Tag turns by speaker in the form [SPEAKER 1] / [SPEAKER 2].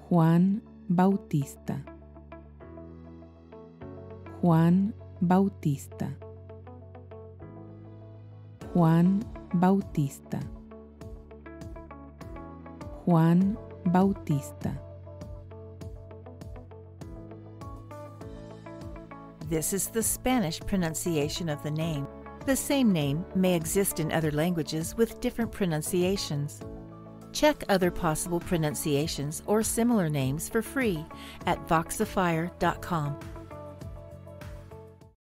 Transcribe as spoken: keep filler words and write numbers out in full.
[SPEAKER 1] Juan Bautista, Juan Bautista, Juan Bautista, Juan Bautista.
[SPEAKER 2] This is the Spanish pronunciation of the name. The same name may exist in other languages with different pronunciations. Check other possible pronunciations or similar names for free at voxifier dot com.